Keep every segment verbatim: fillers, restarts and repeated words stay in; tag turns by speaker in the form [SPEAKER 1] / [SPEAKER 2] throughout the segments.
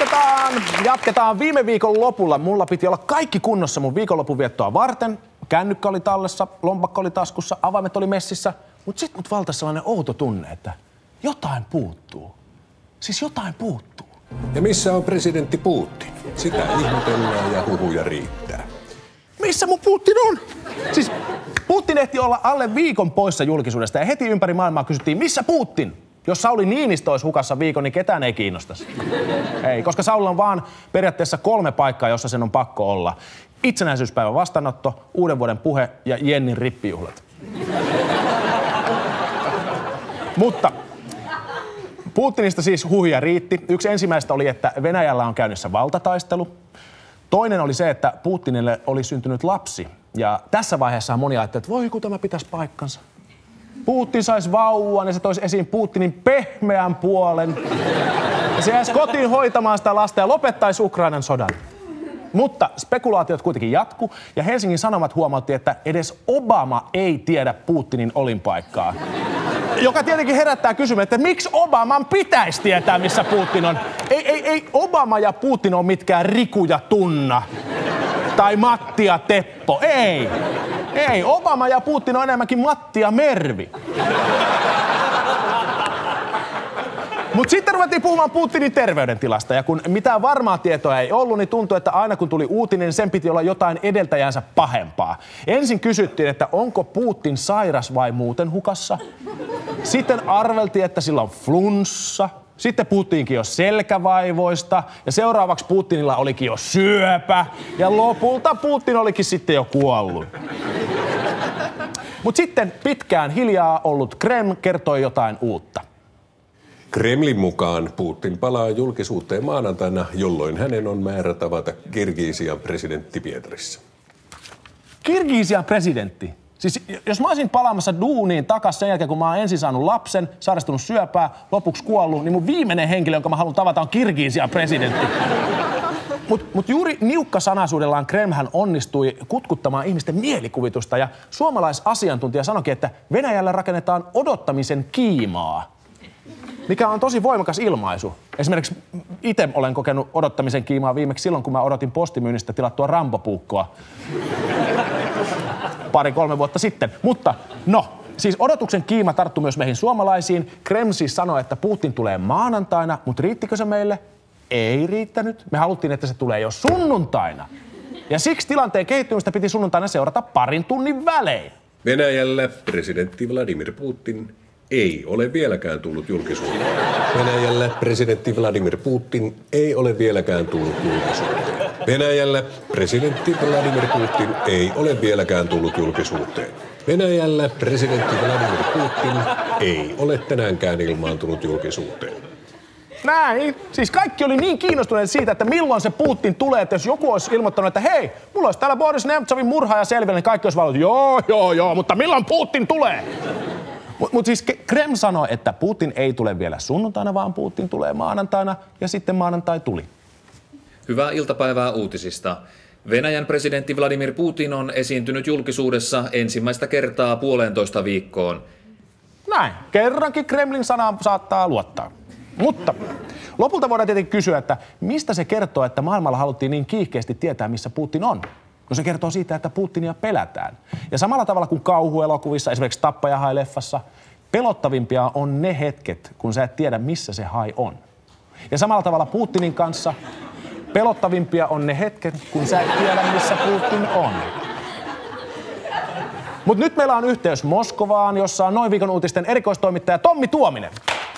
[SPEAKER 1] Jatketaan, jatketaan. Viime viikon lopulla mulla piti olla kaikki kunnossa mun viikonloppuviettoa varten. Kännykkä oli tallessa, lompakko oli taskussa, avaimet oli messissä. Mut sit mut valtasi sellainen outo tunne, että jotain puuttuu. Siis jotain puuttuu.
[SPEAKER 2] Ja missä on presidentti Putin? Sitä ihmetellään ja huhuja riittää.
[SPEAKER 1] Missä mun Putin on? Siis Putin ehti olla alle viikon poissa julkisuudesta ja heti ympäri maailmaa kysyttiin, missä Putin? Jos Sauli Niinistö olisi hukassa viikon, niin ketään ei kiinnostaisi. Ei, koska Saulilla on vaan periaatteessa kolme paikkaa, jossa sen on pakko olla. Itsenäisyyspäivän vastaanotto, uuden vuoden puhe ja Jennin rippijuhlat. Mutta Putinista siis huhuja riitti. Yksi ensimmäistä oli, että Venäjällä on käynnissä valtataistelu. Toinen oli se, että Putinille oli syntynyt lapsi. Ja tässä vaiheessa moni ajatteli, että voi kun tämä pitäisi paikkansa. Putin saisi vauvan ja se toisi esiin Putinin pehmeän puolen. Ja se jäisi kotiin hoitamaan sitä lasta ja lopettaisi Ukrainan sodan. Mutta spekulaatiot kuitenkin jatku ja Helsingin Sanomat huomautti, että edes Obama ei tiedä Putinin olinpaikkaa. Joka tietenkin herättää kysymään, että miksi Obaman pitäisi tietää, missä Putin on. Ei, ei, ei Obama ja Putin ole mitkään Riku ja Tunna. Tai Matti ja Teppo. Ei. Ei, Obama ja Putin on enemmänkin Matti ja Mervi. Mutta sitten ruvettiin puhumaan Putinin terveydentilasta, ja kun mitään varmaa tietoa ei ollut, niin tuntui, että aina kun tuli uutinen, niin sen piti olla jotain edeltäjänsä pahempaa. Ensin kysyttiin, että onko Putin sairas vai muuten hukassa. Sitten arveltiin, että sillä on flunssa. Sitten puhuttiinkin jo selkävaivoista, ja seuraavaksi Putinilla olikin jo syöpä, ja lopulta Putin olikin sitten jo kuollut. Mutta sitten pitkään hiljaa ollut Kreml kertoi jotain uutta.
[SPEAKER 2] Kremlin mukaan Putin palaa julkisuuteen maanantaina, jolloin hänen on määrä tavata Kirgisian presidentti Pietarissa.
[SPEAKER 1] Kirgisian presidentti? Siis jos mä olisin palaamassa duuniin takas sen jälkeen, kun mä oon ensin saanut lapsen, sairastunut syöpää, lopuksi kuollut, niin mun viimeinen henkilö, jonka mä haluan tavata, on Kirgisian presidentti. Mutta mut juuri niukkasanaisuudellaan Kremlhän onnistui kutkuttamaan ihmisten mielikuvitusta, ja suomalaisasiantuntija sanoikin, että Venäjällä rakennetaan odottamisen kiimaa, mikä on tosi voimakas ilmaisu. Esimerkiksi itse olen kokenut odottamisen kiimaa viimeksi silloin, kun mä odotin postimyynnistä tilattua Rambo-puukkoa pari-kolme vuotta sitten. Mutta no, siis odotuksen kiima tarttui myös meihin suomalaisiin. Kreml siis sanoi, että Putin tulee maanantaina, mutta riittikö se meille? Ei riittänyt. Me haluttiin, että se tulee jo sunnuntaina. Ja siksi tilanteen kehittymistä piti sunnuntaina seurata parin tunnin välein.
[SPEAKER 2] Venäjällä presidentti Vladimir Putin ei ole vieläkään tullut julkisuuteen. Venäjällä presidentti Vladimir Putin ei ole vieläkään tullut julkisuuteen. Venäjällä presidentti Vladimir Putin ei ole vieläkään tullut julkisuuteen. Venäjällä presidentti Vladimir Putin ei ole tänäänkään ilmaantunut julkisuuteen.
[SPEAKER 1] Näin. Siis kaikki oli niin kiinnostuneet siitä, että milloin se Putin tulee, että jos joku olisi ilmoittanut, että hei, mulla olisi täällä Boris Nemtsovin murhaaja selvillä, niin kaikki olisi valmiit, joo, joo, joo, mutta milloin Putin tulee? Mutta mut siis Kreml sanoi, että Putin ei tule vielä sunnuntaina, vaan Putin tulee maanantaina, ja sitten maanantai tuli.
[SPEAKER 3] Hyvää iltapäivää uutisista. Venäjän presidentti Vladimir Putin on esiintynyt julkisuudessa ensimmäistä kertaa puolentoista viikkoon.
[SPEAKER 1] Näin. Kerrankin Kremlin sanaan saattaa luottaa. Mutta lopulta voidaan tietenkin kysyä, että mistä se kertoo, että maailmalla haluttiin niin kiihkeästi tietää, missä Putin on? No se kertoo siitä, että Putinia pelätään. Ja samalla tavalla kuin kauhuelokuvissa, esimerkiksi Tappaja hai-leffassa, pelottavimpia on ne hetket, kun sä et tiedä, missä se hai on. Ja samalla tavalla Putinin kanssa pelottavimpia on ne hetket, kun sä et tiedä, missä Putin on. Mutta nyt meillä on yhteys Moskovaan, jossa on Noin viikon uutisten erikoistoimittaja Tommi Tuominen.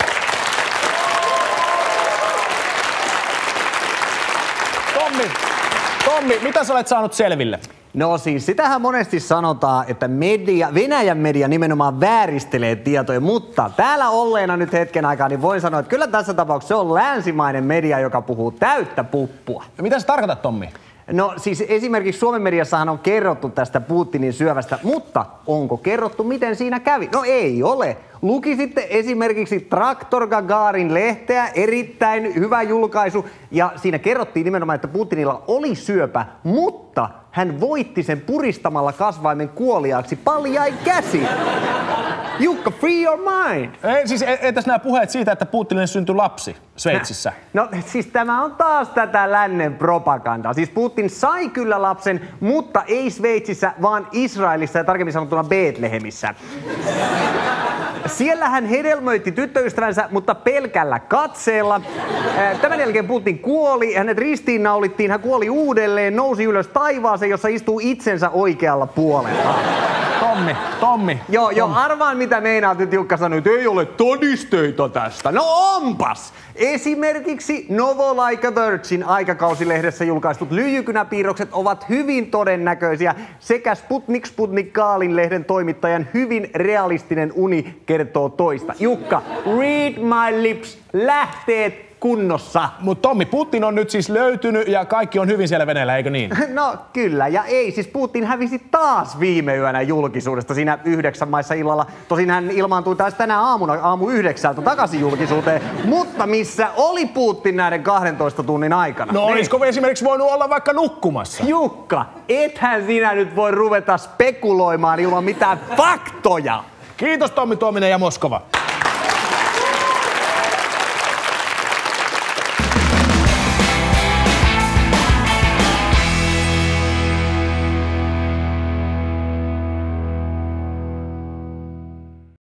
[SPEAKER 1] Tommi, Tommi, mitä sä olet saanut selville?
[SPEAKER 4] No siis sitähän monesti sanotaan, että media, Venäjän media nimenomaan vääristelee tietoja, mutta täällä olleena nyt hetken aikaa, niin voin sanoa, että kyllä tässä tapauksessa se on länsimainen media, joka puhuu täyttä puppua.
[SPEAKER 1] Ja mitä sä tarkoitat, Tommi?
[SPEAKER 4] No siis esimerkiksi Suomen mediassahan on kerrottu tästä Putinin syövästä, mutta onko kerrottu, miten siinä kävi? No ei ole. Lukisitte esimerkiksi Traktor Gagarin lehteä, erittäin hyvä julkaisu, ja siinä kerrottiin nimenomaan, että Putinilla oli syöpä, mutta hän voitti sen puristamalla kasvaimen kuoliaaksi paljain käsi. Jukka, free your mind.
[SPEAKER 1] Ei, siis entäs nämä puheet siitä, että Putinille syntyi lapsi Sveitsissä?
[SPEAKER 4] No siis tämä on taas tätä lännen propagandaa. Siis Putin sai kyllä lapsen, mutta ei Sveitsissä, vaan Israelissa ja tarkemmin sanottuna Betlehemissä. Siellä hän hedelmöitti tyttöystävänsä, mutta pelkällä katseella. Tämän jälkeen Putin kuoli, hänet ristiinnaulittiin, hän kuoli uudelleen, nousi ylös taivaaseen, jossa istuu itsensä oikealla puolella.
[SPEAKER 1] Tommi, Tommi.
[SPEAKER 4] Joo, joo, arvaan mitä meinaat nyt Jukka sanoi, että ei ole todisteita tästä. No onpas! Esimerkiksi Novolaika Virgin aikakausilehdessä julkaistut lyijykynäpiirrokset ovat hyvin todennäköisiä sekä Sputnik Sputnik Gaalin lehden toimittajan hyvin realistinen uni kertoo toista. Jukka, read my lips, lähteet kunnossa.
[SPEAKER 1] Mutta Tommi, Putin on nyt siis löytynyt ja kaikki on hyvin siellä Venäjällä, eikö niin?
[SPEAKER 4] No kyllä, ja ei, siis Putin hävisi taas viime yönä julkisuudesta siinä yhdeksän maissa illalla. Tosin hän ilmaantui taas tänä aamuna aamu yhdeksältä takaisin julkisuuteen, mutta missä oli Putin näiden kahdentoista tunnin aikana?
[SPEAKER 1] No olisiko esimerkiksi voinut olla vaikka nukkumassa?
[SPEAKER 4] Jukka, ethän sinä nyt voi ruveta spekuloimaan ilman mitään faktoja.
[SPEAKER 1] Kiitos Tommi Tuominen ja Moskova.